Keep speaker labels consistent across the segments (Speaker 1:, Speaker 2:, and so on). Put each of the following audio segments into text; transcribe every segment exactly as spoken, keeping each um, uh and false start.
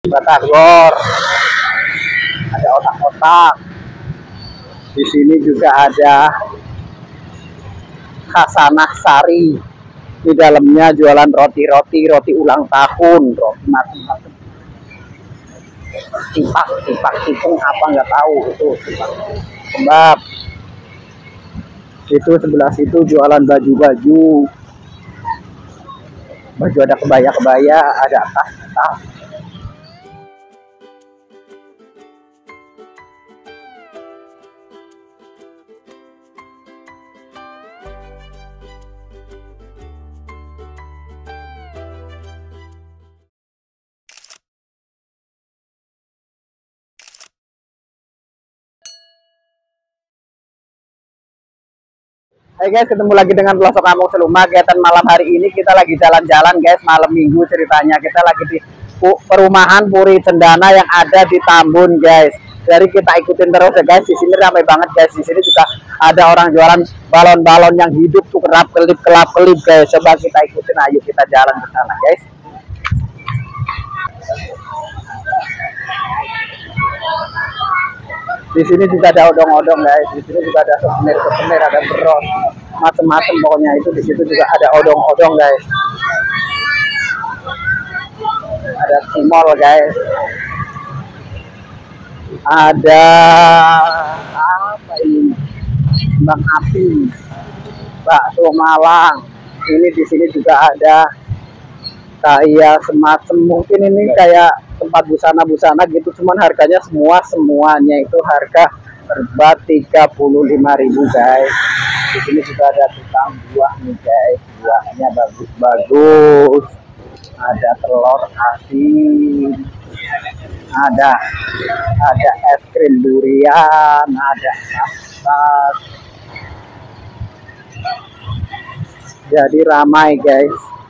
Speaker 1: batagor, ada otak-otak. Di sini juga ada Hasanah Sari. Di dalamnya jualan roti-roti, roti ulang tahun, roti macam-macam. Tipak, tipak, tipung apa nggak tahu itu. Kebab. Itu sebelah situ jualan baju-baju. Baju ada kebaya-kebaya, ada tas-tas. Hai guys, ketemu lagi dengan pelosok kampung Seluma. Kegiatan malam hari ini kita lagi jalan-jalan guys, malam minggu ceritanya. Kita lagi di perumahan Puri Cendana yang ada di Tambun guys. Jadi kita ikutin terus ya guys. Di sini ramai banget guys. Di sini juga ada orang jualan balon-balon yang hidup tuh, kerap kelip kelap kelip guys. Coba kita ikutin, ayo kita jalan ke sana guys. Di sini juga ada odong-odong guys. Di sini juga ada souvenir-souvenir, ada bros, macam-macam pokoknya itu. Di situ juga ada odong-odong guys. Ada cimol guys. Ada apa ini? Kembang api, bakso Malang. Ini di sini juga ada kayak semacam, mungkin ini kayak tempat busana-busana gitu, cuman harganya semua semuanya itu harga serba tiga puluh lima ribu guys. Di sini juga ada tukang buah nih guys, buahnya bagus-bagus. Ada telur asin, ada ada es krim durian, ada nastar. Jadi ramai guys.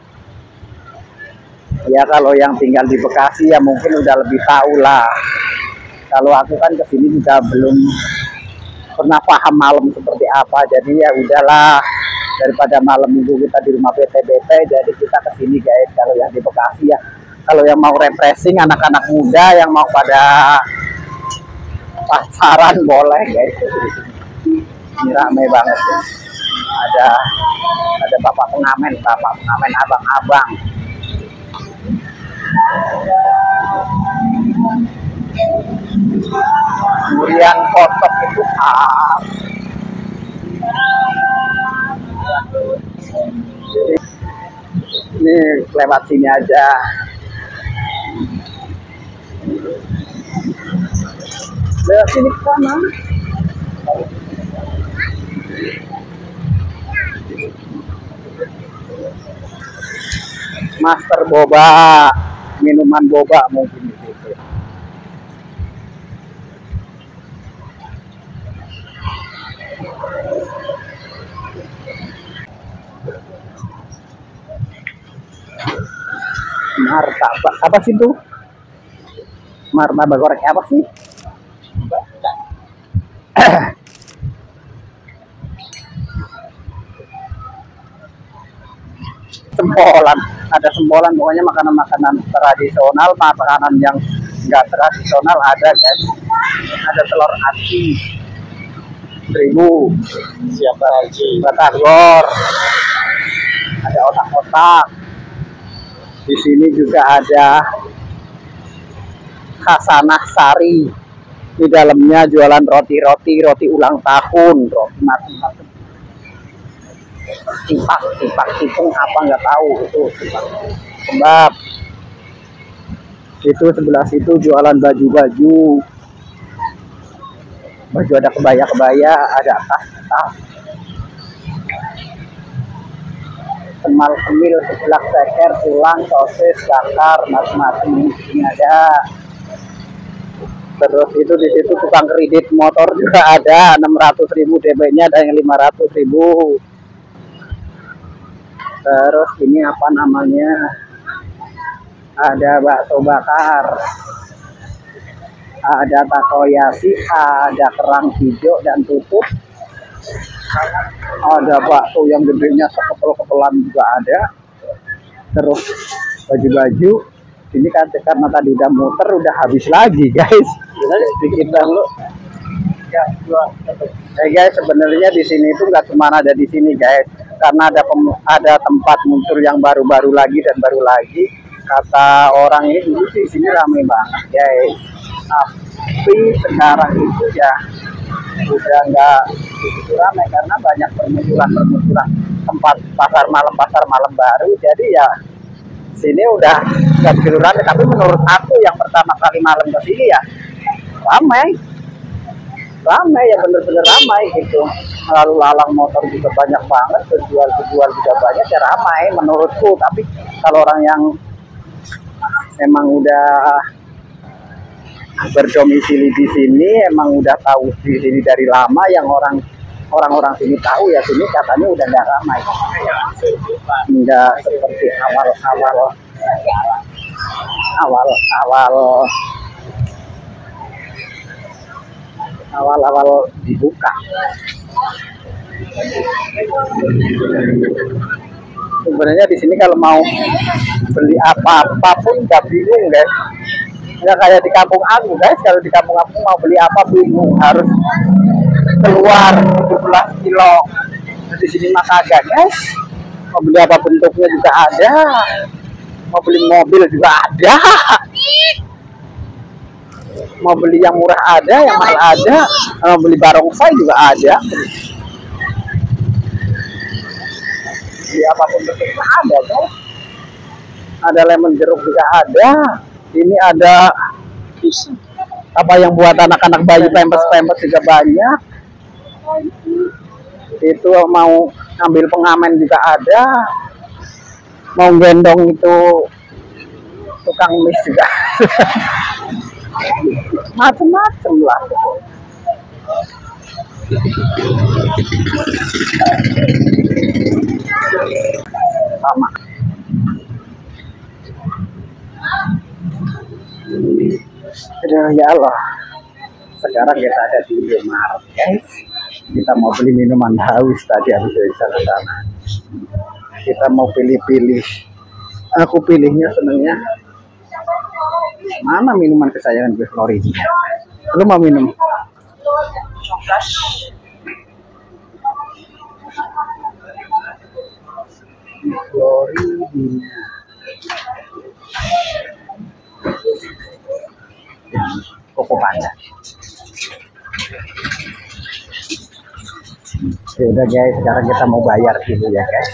Speaker 1: Ya kalau yang tinggal di Bekasi ya mungkin udah lebih tahu lah. Kalau aku kan kesini juga belum pernah paham malam seperti apa. Jadi ya udahlah, daripada malam minggu kita di rumah B T B T, jadi kita kesini guys. Kalau yang di Bekasi ya, kalau yang mau refreshing, anak-anak muda yang mau pada pasaran boleh guys. Ini ramai banget ya. Ada ada bapak pengamen, bapak pengamen, abang-abang. Durian kotok itu ah. Ini lewat sini aja. Lewat sini ke sana. Master boba, minuman boba mungkin di situ. Martabak apa sih itu? Martabak goreng apa sih? Sempolan, ada sempolan, pokoknya makanan-makanan tradisional, makanan yang enggak tradisional ada guys. Ada telur aci seribu, siapa aci, batagor, ada otak-otak. Di sini juga ada Hasanah Sari. Di dalamnya jualan roti-roti, roti ulang tahun, roti macam-macam. Tipak, tipak, tipung apa nggak tahu itu. Kebab. Itu sebelah situ jualan baju-baju. Baju ada kebaya-kebaya, ada tas-tas. Kemal kemil, sebelah ceker, tulang, sosis, bakar, macam-macam ini ada. Terus itu di situ tukang kredit motor juga ada, enam ratus ribu D P-nya, ada yang lima ratus ribu. Terus ini apa namanya? Ada bakso bakar, ada takoyaki, ada kerang hijau dan tutut. Ada bakso yang gedenya sekepel-kepelan juga ada. Terus baju-baju, Ini kan karena tadi udah muter udah habis lagi guys. Sedikit dulu. Ya, hey guys, sebenarnya di sini itu nggak cuma ada di sini guys, karena ada pem, ada tempat muncul yang baru-baru lagi dan baru lagi. Kata orang ini dulu sih sini ramai banget guys, tapi sekarang itu ya udah nggak begitu ramai karena banyak permunculan-permunculan tempat pasar malam pasar malam baru. Jadi ya sini udah nggak begitu ramai, tapi menurut aku yang pertama kali malam ke sini ya ramai ramai ya, bener-bener ramai gitu. Lalu lalang motor juga banyak banget, penjual-penjual juga banyak ya, ramai menurutku. Tapi kalau orang yang emang udah berdomisili di sini, emang udah tahu di sini dari lama, yang orang orang-orang sini tahu ya, sini katanya udah nggak ramai, nggak seperti awal-awal awal-awal awal-awal dibuka. Sebenarnya di sini kalau mau beli apa-apa pun nggak bingung guys, nggak kayak di kampung aku guys. Kalau di kampung aku mau beli apa bingung, harus keluar tujuh belas kilo. Di sini mah kagak guys, mau beli apa bentuknya juga ada, mau beli mobil juga ada, mau beli yang murah ada, yang mahal ada, mau beli barongsai juga ada, beli apapun bentuknya ada guys. Ada lemon jeruk juga ada. Ini ada apa yang buat anak-anak bayi, pempes-pempes juga banyak. Itu mau ambil pengamen juga ada, mau gendong itu tukang mis juga. Macem-macem lah. Sama. Aduh ya Allah. Sekarang kita ada di Indomaret guys. Kita mau beli minuman haus tadi habis dari sana-sana. Kita mau pilih-pilih. Aku pilihnya senangnya mana minuman kesayangan gue, Florida. Lu mau minum? Florida. Koko Panda. Ya udah guys, sekarang kita mau bayar dulu ya guys.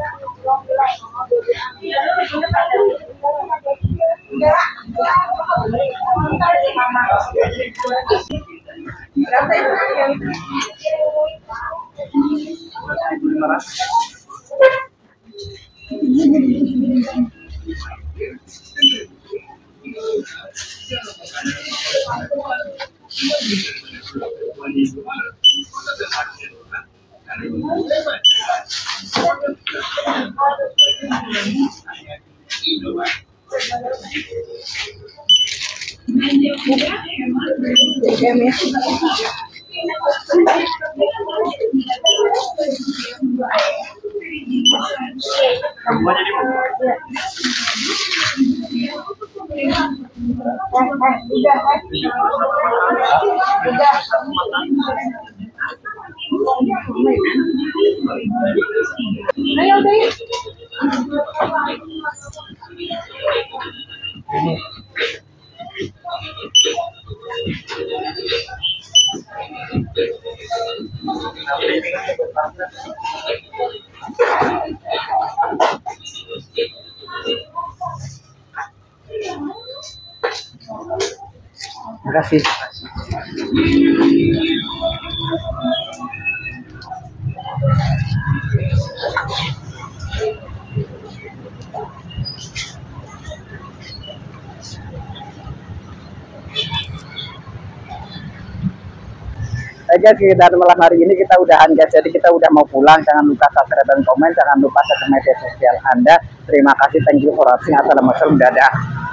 Speaker 1: Terima kasih. Oke guys, kita malam hari ini kita udahan guys, jadi kita udah mau pulang. Jangan lupa subscribe dan komen, jangan lupa share ke media sosial Anda. Terima kasih, thank you for watching. Assalamualaikum, dadah.